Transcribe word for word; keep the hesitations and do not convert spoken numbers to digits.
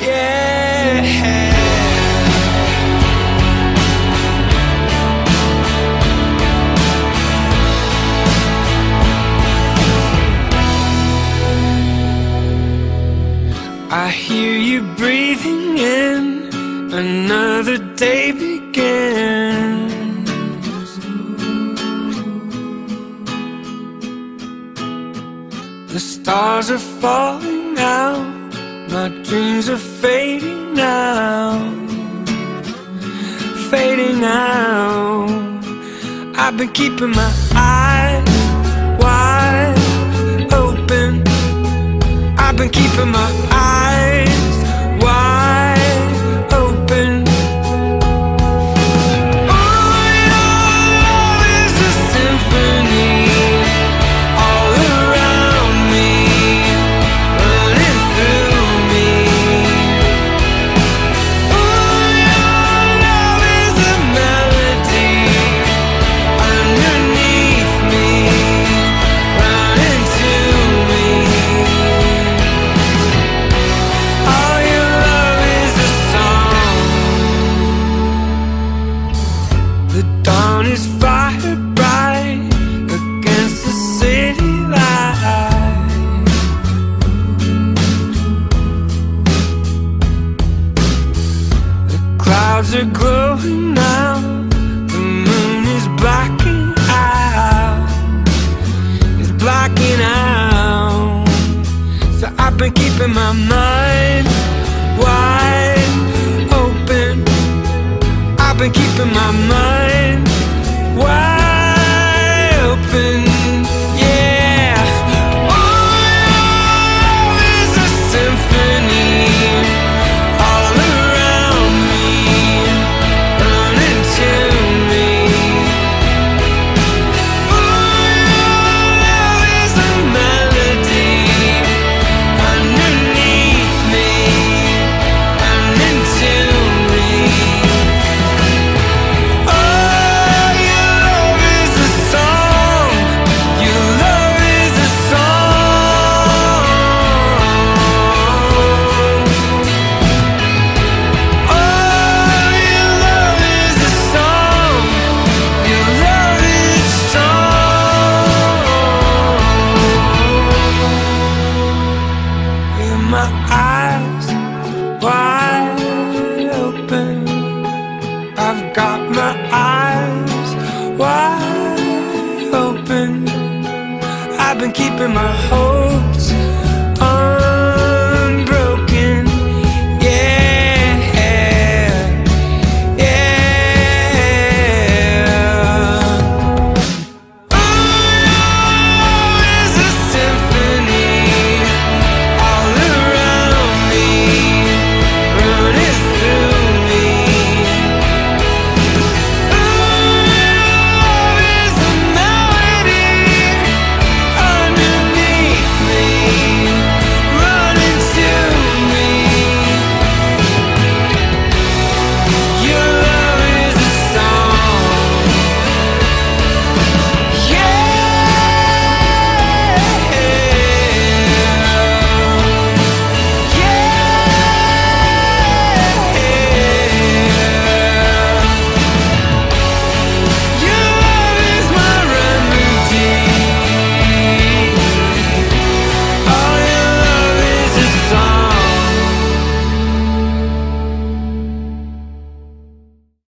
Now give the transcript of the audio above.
yeah. I hear you breathing in, another day begins. The stars are falling out, my dreams are fading now, fading now. I've been keeping my eyes wide open, I've been keeping my eyes wide open. Oh, your love is a symphony all around me, running through me. Oh, your love is a melody underneath me, running to me. All your love is a song. The dawn is fire bright against the city light. The clouds are glowing now, the moon is blacking out, it's blacking out. So I've been keeping my mind wide open, I've been keeping my mind wide open, yeah. Oh, love is a symphony all around me, running to me. Oh, love is a melody underneath me, running to me. Oh, your love is a song, your love is a song. Oh, your love is a song, your love is strong. With my eyes wide open, I've got my eyes wide open, I've been keeping my whole